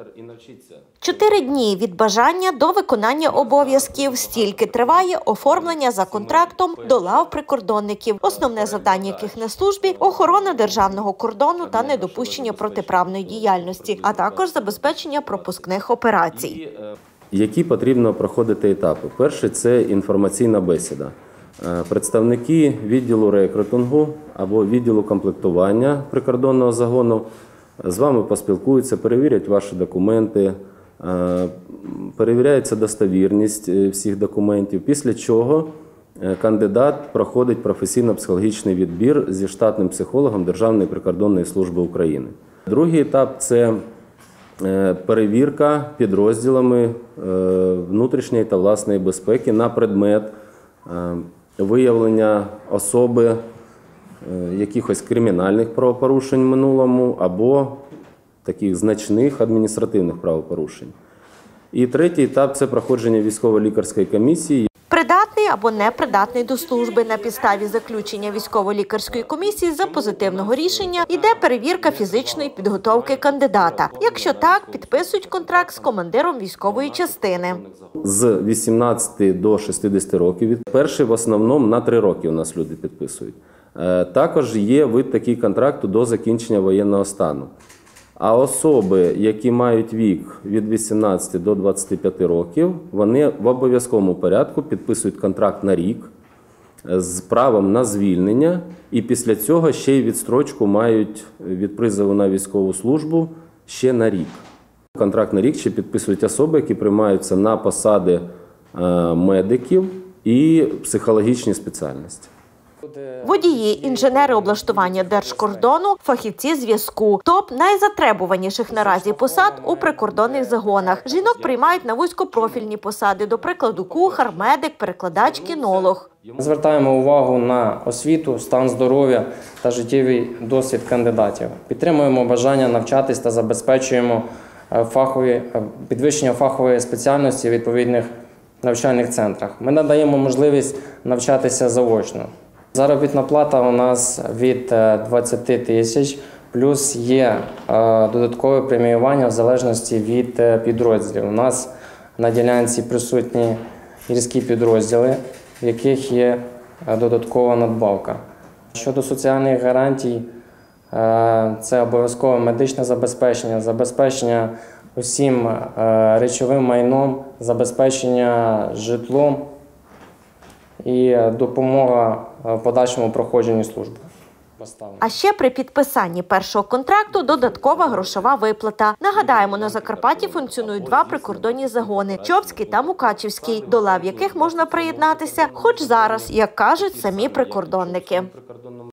4 дні від бажання до виконання обов'язків. Стільки триває оформлення за контрактом до лав прикордонників, основне завдання яких на службі – охорона державного кордону та недопущення протиправної діяльності, а також забезпечення пропускних операцій. Які потрібно проходити етапи? Перший – це інформаційна бесіда. Представники відділу рекрутингу або відділу комплектування прикордонного загону з вами поспілкуються, перевірять ваші документи, перевіряється достовірність всіх документів, після чого кандидат проходить професійно-психологічний відбір зі штатним психологом Державної прикордонної служби України. Другий етап – це перевірка підрозділами внутрішньої та власної безпеки на предмет виявлення особи якихось кримінальних правопорушень в минулому або таких значних адміністративних правопорушень. І третій етап – це проходження військово-лікарської комісії. Придатний або непридатний до служби. На підставі заключення військово-лікарської комісії за позитивного рішення йде перевірка фізичної підготовки кандидата. Якщо так, підписують контракт з командиром військової частини. З 18 до 60 років. Перший в основному на 3 роки у нас люди підписують. Також є вид такий контракту до закінчення воєнного стану. А особи, які мають вік від 18 до 25 років, вони в обов'язковому порядку підписують контракт на рік з правом на звільнення і після цього ще й відстрочку мають від призову на військову службу ще на рік. Контракт на рік ще підписують особи, які приймаються на посади медиків і психологічні спеціальності. Водії, інженери облаштування держкордону, фахівці зв'язку – топ найзатребуваніших наразі посад у прикордонних загонах. Жінок приймають на вузькопрофільні посади, до прикладу, кухар, медик, перекладач, кінолог. Ми звертаємо увагу на освіту, стан здоров'я та життєвий досвід кандидатів. Підтримуємо бажання навчатись та забезпечуємо підвищення фахової спеціальності в відповідних навчальних центрах. Ми надаємо можливість навчатися заочно. Заробітна плата у нас від 20 тисяч, плюс є додаткове преміювання в залежності від підрозділів. У нас на ділянці присутні гірські підрозділи, в яких є додаткова надбавка. Щодо соціальних гарантій, це обов'язкове медичне забезпечення, забезпечення усім речовим майном, забезпечення житлом і допомога в подальшому проходженню служби. А ще при підписанні першого контракту додаткова грошова виплата. Нагадаємо, на Закарпатті функціонують 2 прикордонні загони – Чопський та Мукачівський, до лав яких можна приєднатися хоч зараз, як кажуть самі прикордонники.